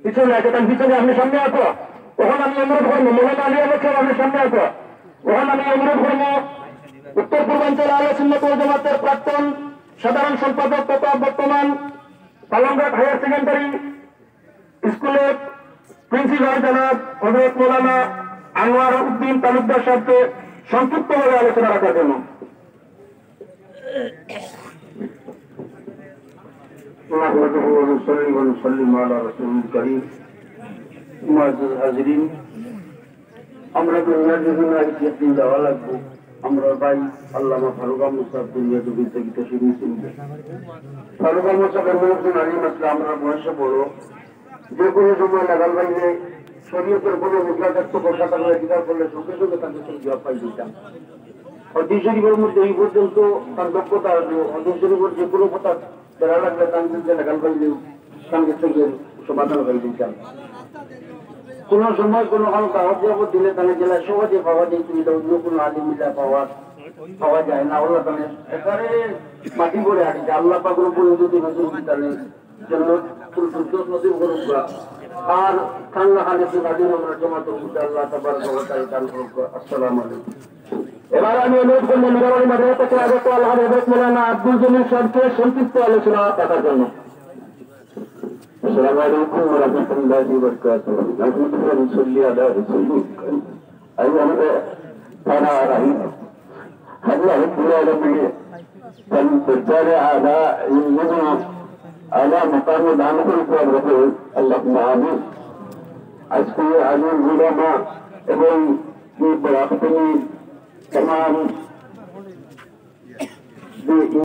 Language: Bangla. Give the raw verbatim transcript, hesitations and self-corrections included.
পিছনে আছে, কারণ পিছনে আপনি সামনে আসো। ওখানে আমি অনুরোধ করবো মৌলানা আলী আহমদ সাহেব আপনি সামনে আসো। ওখানে আমি অনুরোধ করবো উত্তর পূর্বাঞ্চল আহলে সুন্নাত ওয়াল জামাতের প্রাক্তন সাধারণ সম্পাদক তথা বর্তমান পালংঘাট হায়ার সেকেন্ডারি স্কুলের প্রিন্সিপাল জনাব হযরত মৌলানা আনোয়ার উদ্দিন তালুকদার সাহেবকে সংক্ষিপ্তভাবে আলোচনা রাখার জন্য। আমরা দুনিয়ার বিভিন্ন একদিন যাওয়া লাগবো। আমরা ভাই আল্লামা ফারুক আহমদ সাহেব দুনিয়াকে বিস্তারিত শিখেছি। ফারুক আহমদ সাহেবের মহসিন আলী মাসলা আমরা বয়সে বড়, যে কোনো সময় লাগাল বাইরে শরীয়তের কোনো মুদ্রাকাত্য কথা থাকলে অধিকার করলে সঙ্গে সঙ্গে তাকে সেই জবাব পাই দিতাম। হদিস শরীফের মধ্যে এই পর্যন্ত তার দক্ষতা আসবে। হদিস শরীফের যে কোনো কথা বেড়া লাগলে তার মধ্যে লাগাল বাইরে সঙ্গে সঙ্গে সমাধান হয়ে দিতাম। কোন সময় কোনো কারো কাগজ জবাব দিলে তাহলে জেলায় সহজে পাওয়া যায়, কিন্তু অন্য কোনো আলিমিল্লা পাওয়া পাওয়া যায় না। আল্লাহ তাহলে এবারে মাটি করে আসছে আল্লাহ পাকের উপর যদি নজর তাহলে জন্য নদী করুক আর কান্না খালে স্বাধীন আমরা জমা করবো। আল্লাহ তাবার দান করুক। আসসালামু আলাইকুম। এবার আমি অনুরোধ করবো মিরাবাড়ি মাদ্রাসা থেকে আগত আল্লাহ হযরত মৌলানা আব্দুল জলিল সাহেবকে সংক্ষিপ্ত আলোচনা রাখার জন্য। السلام عليكم ورحمة الله وبركاته. نحمد ونصلي على رسوله الكريم. أيها أنا رحيم الله رب العالمين فالبرتال على النظم على مقام دعمه الرسول اللهم آمين. أشكي على العلماء এবং في براقتني تمام